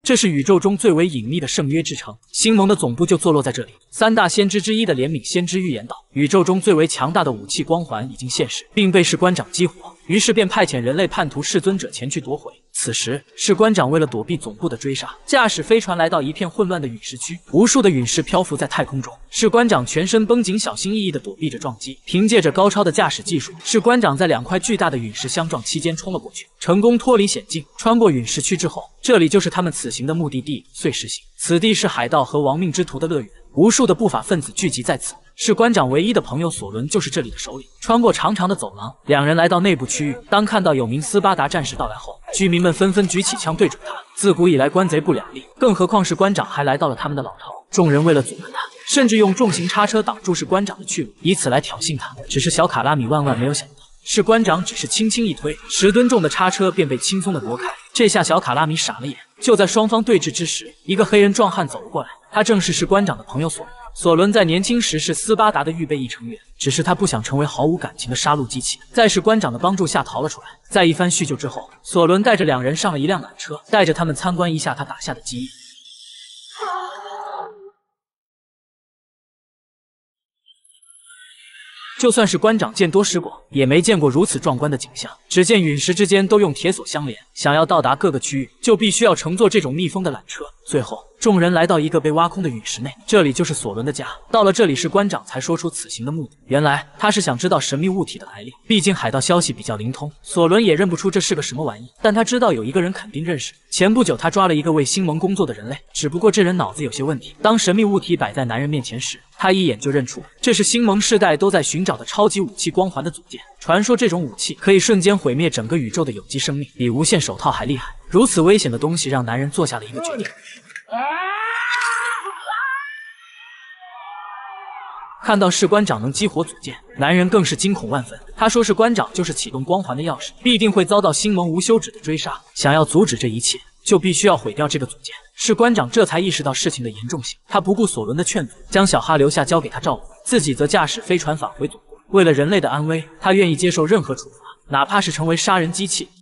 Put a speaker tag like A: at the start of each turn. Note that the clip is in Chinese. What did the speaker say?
A: 这是宇宙中最为隐秘的圣约之城，星盟的总部就坐落在这里。三大先知之一的怜悯先知预言道，宇宙中最为强大的武器光环已经现世，并被士官长激活，于是便派遣人类叛徒弑尊者前去夺回。此时，士官长为了躲避总部的追杀，驾驶飞船来到一片混乱的陨石区，无数的陨石漂浮在太空中。士官长全身绷紧，小心翼翼地躲避着撞击。凭借着高超的驾驶技术，士官长在2块巨大的陨石相撞期间冲了过去，成功脱离险境。穿过陨石区之后，这里就是他们此行的目的地——碎石星。此地是海盗和亡命之徒的乐园，无数的不法分子聚集在此。士官长唯一的朋友索伦就是这里的首领。穿过长长的走廊，两人来到内部区域。当看到有名斯巴达战士到来后，居民们纷纷举起枪对准他。自古以来，官贼不两立，更何况士官长还来到了他们的老巢。众人为了阻拦他，甚至用重型叉车挡住士官长的去路，以此来挑衅他。只是小卡拉米万万没有想到，士官长只是轻轻一推，10吨重的叉车便被轻松地挪开。这下小卡拉米傻了眼。就在双方对峙之时，一个黑人壮汉走了过来，他正是士官长的朋友索伦。索伦在年轻时是斯巴达的预备役成员，只是他不想成为毫无感情的杀戮机器，在士官长的帮助下逃了出来。在一番叙旧之后，索伦带着2人上了一辆缆车，带着他们参观一下他打下的基业。就算是官长见多识广，也没见过如此壮观的景象。只见陨石之间都用铁索相连，想要到达各个区域，就必须要乘坐这种密封的缆车。最后，众人来到一个被挖空的陨石内，这里就是索伦的家。到了这里，士官长才说出此行的目的。原来他是想知道神秘物体的来历，毕竟海盗消息比较灵通。索伦也认不出这是个什么玩意，但他知道有一个人肯定认识。前不久他抓了一个为星盟工作的人类，只不过这人脑子有些问题。当神秘物体摆在男人面前时，他一眼就认出这是星盟世代都在寻找的超级武器光环的组件。传说这种武器可以瞬间毁灭整个宇宙的有机生命，比无限手套还厉害。如此危险的东西让男人做下了一个决定。看到士官长能激活组件，男人更是惊恐万分。他说士官长就是启动光环的钥匙，必定会遭到星盟无休止的追杀。想要阻止这一切，就必须要毁掉这个组件。士官长这才意识到事情的严重性，他不顾索伦的劝阻，将小哈留下交给他照顾，自己则驾驶飞船返回祖国。为了人类的安危，他愿意接受任何处罚，哪怕是成为杀人机器。